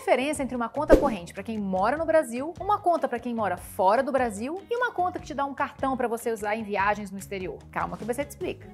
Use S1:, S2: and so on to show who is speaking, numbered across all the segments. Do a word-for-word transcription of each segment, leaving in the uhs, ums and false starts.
S1: diferença entre uma conta corrente para quem mora no Brasil, uma conta para quem mora fora do Brasil e uma conta que te dá um cartão para você usar em viagens no exterior? Calma que você te explica.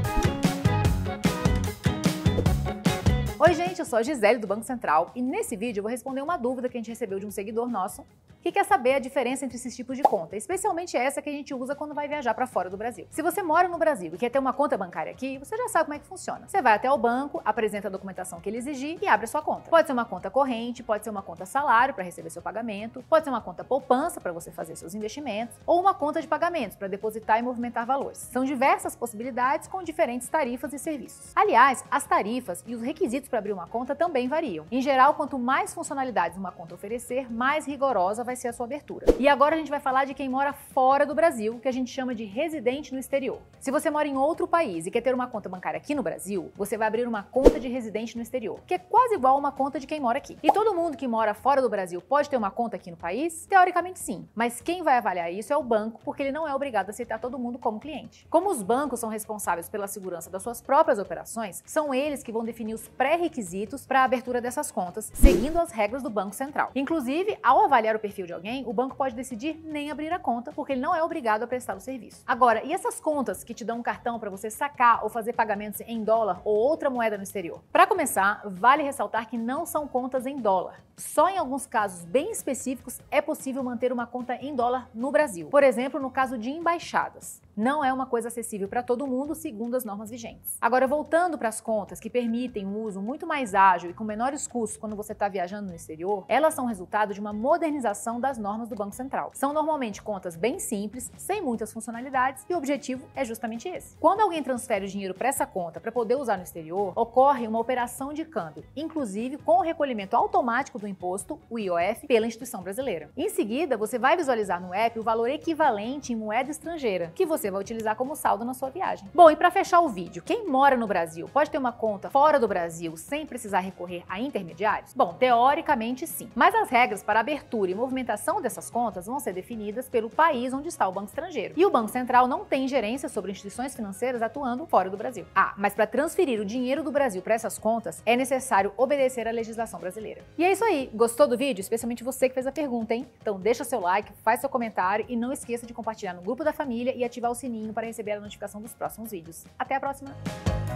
S1: Oi gente, eu sou a Gisele do Banco Central e nesse vídeo eu vou responder uma dúvida que a gente recebeu de um seguidor nosso que quer saber a diferença entre esses tipos de conta, especialmente essa que a gente usa quando vai viajar para fora do Brasil. Se você mora no Brasil e quer ter uma conta bancária aqui, você já sabe como é que funciona. Você vai até o banco, apresenta a documentação que ele exigir e abre a sua conta. Pode ser uma conta corrente, pode ser uma conta salário para receber seu pagamento, pode ser uma conta poupança para você fazer seus investimentos ou uma conta de pagamentos para depositar e movimentar valores. São diversas possibilidades com diferentes tarifas e serviços. Aliás, as tarifas e os requisitos para abrir uma conta também variam. Em geral, quanto mais funcionalidades uma conta oferecer, mais rigorosa vai ser a sua abertura. E agora a gente vai falar de quem mora fora do Brasil, que a gente chama de residente no exterior. Se você mora em outro país e quer ter uma conta bancária aqui no Brasil, você vai abrir uma conta de residente no exterior, que é quase igual a uma conta de quem mora aqui. E todo mundo que mora fora do Brasil pode ter uma conta aqui no país? Teoricamente sim, mas quem vai avaliar isso é o banco, porque ele não é obrigado a aceitar todo mundo como cliente. Como os bancos são responsáveis pela segurança das suas próprias operações, são eles que vão definir os pré-requisitos para a abertura dessas contas, seguindo as regras do Banco Central. Inclusive, ao avaliar o perfil de alguém, o banco pode decidir nem abrir a conta, porque ele não é obrigado a prestar o serviço. Agora, e essas contas que te dão um cartão para você sacar ou fazer pagamentos em dólar ou outra moeda no exterior? Para começar, vale ressaltar que não são contas em dólar. Só em alguns casos bem específicos é possível manter uma conta em dólar no Brasil. Por exemplo, no caso de embaixadas. Não é uma coisa acessível para todo mundo, segundo as normas vigentes. Agora, voltando para as contas que permitem um uso muito mais ágil e com menores custos quando você está viajando no exterior, elas são resultado de uma modernização das normas do Banco Central. São normalmente contas bem simples, sem muitas funcionalidades, e o objetivo é justamente esse. Quando alguém transfere o dinheiro para essa conta para poder usar no exterior, ocorre uma operação de câmbio, inclusive com o recolhimento automático do imposto, o I O F, pela instituição brasileira. Em seguida, você vai visualizar no app o valor equivalente em moeda estrangeira, que você vai utilizar como saldo na sua viagem. Bom, e para fechar o vídeo, quem mora no Brasil pode ter uma conta fora do Brasil sem precisar recorrer a intermediários? Bom, teoricamente sim, mas as regras para abertura e movimentação dessas contas vão ser definidas pelo país onde está o banco estrangeiro. E o Banco Central não tem gerência sobre instituições financeiras atuando fora do Brasil. Ah, mas para transferir o dinheiro do Brasil para essas contas, é necessário obedecer à legislação brasileira. E é isso aí. Gostou do vídeo? Especialmente você que fez a pergunta, hein? Então deixa seu like, faz seu comentário e não esqueça de compartilhar no grupo da família e ativar o sininho para receber a notificação dos próximos vídeos. Até a próxima!